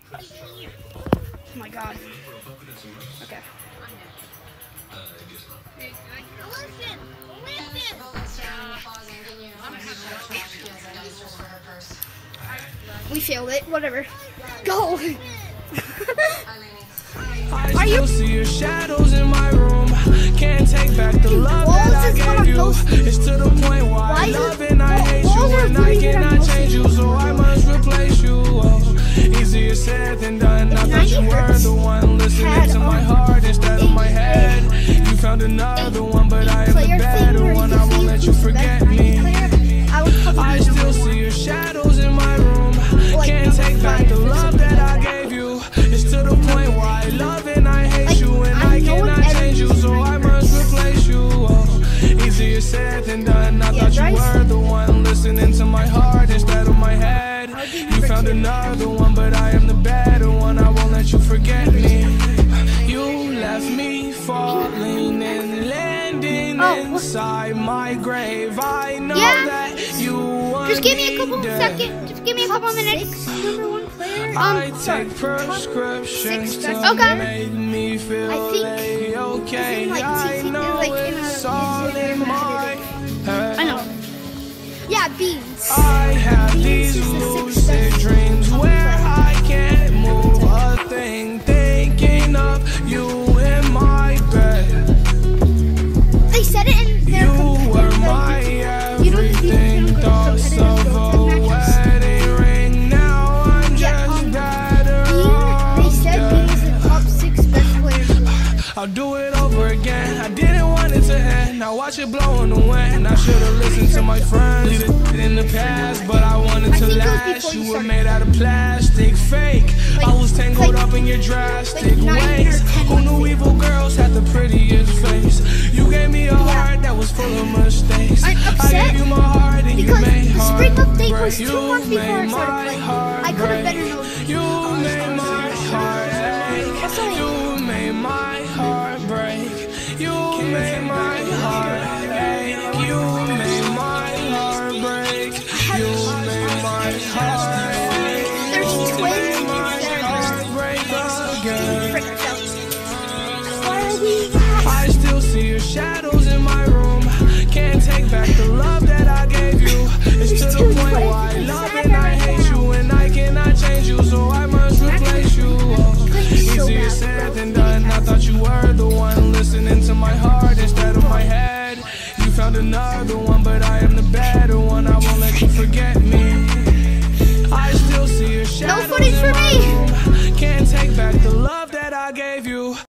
Oh my god. Okay. We failed it. Whatever. Go. I still see your shadows in my room. Can't take back the love that I gave you. It's to the point where I love and I hate you, and I cannot change you, so I must replace you. Oh, easier said than done. I thought you were the one listening to my heart instead of my head. You found another one, but I am the better one. I won't let you forget me. I still see your shadows in my room. Can't take back the love that I gave you. It's to the point where I love and I hate you, and I cannot change you, so I must replace you. Oh, easier said than done. I thought you were the one listening to my heart instead of my head. You found another one, but I am the better one. I won't let you forget me. You left me falling and landing inside my grave. I know that you want Just give me a couple seconds. Just give me a couple minutes. I take prescriptions to make me feel okay. I know it's all in my head. I know. Yeah, beans. I have these lucid dreams where I can't move a thing, thinking of you in my bed. They said it in their You were my everything, thoughts of a wedding ring. Now I'm just better off. They said he was the top 6 best players. I'll do it over again. I didn't want it to end. Now watch it blow in the wind. I should have listened to my friends. Leave it in the past, but I wanted to last. You were made out of plastic, fake. I was tangled up in your drastic ways. Who knew evil girls had the prettiest face? You gave me a heart that was full of mistakes. I gave you my heart and you made the spring update was heartbreak. 2 months before I started playing. I could have better known. You made my heart ache. You made my heart break. You made my heart ache. You made my heart break. You made my heart ache. There's You twins made my instead heart of break again. Why are we? I still see your shadows in my room. Can't take back the love that I gave you. It's to the point where I love and I hate you, and I cannot change you, so I must replace you. Oh, easier said than done. I thought you were the one listening to my heart instead of my head. You found another one, but I am the better one. I won't let you forget me. I still see your shadows footage in for my me. room. Can't take back the love that I gave you.